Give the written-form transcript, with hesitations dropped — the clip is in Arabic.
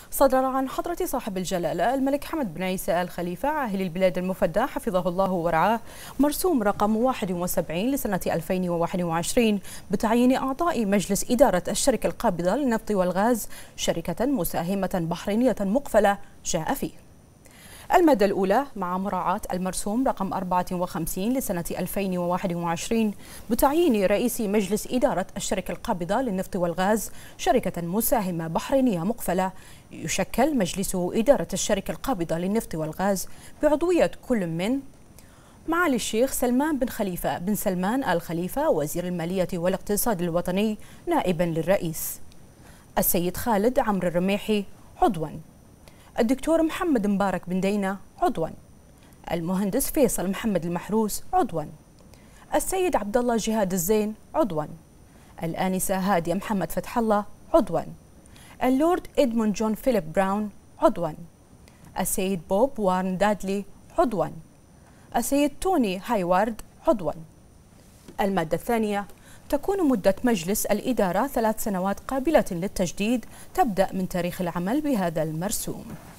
صدر عن حضرة صاحب الجلالة الملك حمد بن عيسى آل خليفة عاهل البلاد المفدى حفظه الله ورعاه مرسوم رقم 71 لسنة 2021 بتعيين أعضاء مجلس إدارة الشركة القابضة للنفط والغاز شركة مساهمة بحرينية مقفلة جاء فيه. المادة الأولى مع مراعاة المرسوم رقم 54 لسنة 2021 بتعيين رئيس مجلس إدارة الشركة القابضة للنفط والغاز شركة مساهمة بحرينية مقفلة، يشكل مجلس إدارة الشركة القابضة للنفط والغاز بعضوية كل من معالي الشيخ سلمان بن خليفة بن سلمان آل خليفة وزير المالية والاقتصاد الوطني نائبا للرئيس، السيد خالد عمرو الرميحي عضوا، الدكتور محمد مبارك بن دينة عضوا، المهندس فيصل محمد المحروس عضوا، السيد عبد الله جهاد الزين عضوا، الآنسة هادية محمد فتح الله عضوا، اللورد إدموند جون فيليب براون عضوا، السيد بوب وارن دادلي عضوا، السيد توني هايوارد عضوا. المادة الثانية تكون مدة مجلس الإدارة 3 سنوات قابلة للتجديد تبدأ من تاريخ العمل بهذا المرسوم.